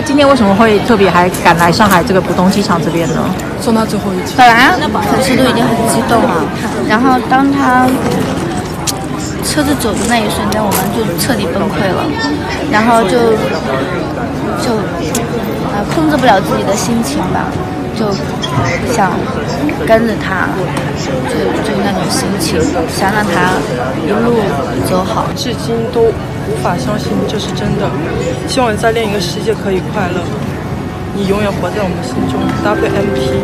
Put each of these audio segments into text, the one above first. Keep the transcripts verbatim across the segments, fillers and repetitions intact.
今天为什么会特别还赶来上海这个浦东机场这边呢？ 送他最后一程。 本来粉丝都已经很激动了，然后当他车子走的那一瞬间，我们就彻底崩溃了，然后就就呃控制不了自己的心情吧，就想跟着他，就就那种心情，想让他一路走好。 至今都无法相信这是真的，希望在另一个世界可以快乐，你永远活在我们心中。W M P。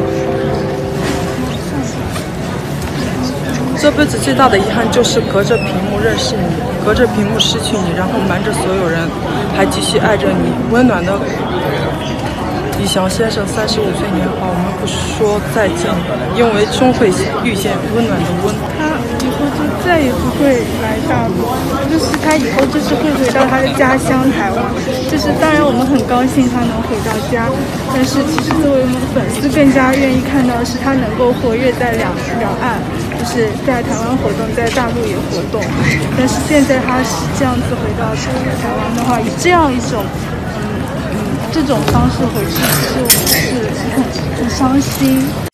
这辈子最大的遗憾就是隔着屏幕认识你，隔着屏幕失去你，然后瞒着所有人，还继续爱着你。温暖的李翔先生，三十五岁年华，我们不说再见，因为终会遇见温暖的温。 他以后就再也不会来大陆，就是他以后就是会回到他的家乡台湾。就是当然我们很高兴他能回到家，但是其实作为我们粉丝更加愿意看到的是他能够活跃在两两岸。就是在台湾活动，在大陆也活动，但是现在他是这样子回到台湾的话，以这样一种嗯嗯这种方式回去，其实我们是很很伤心。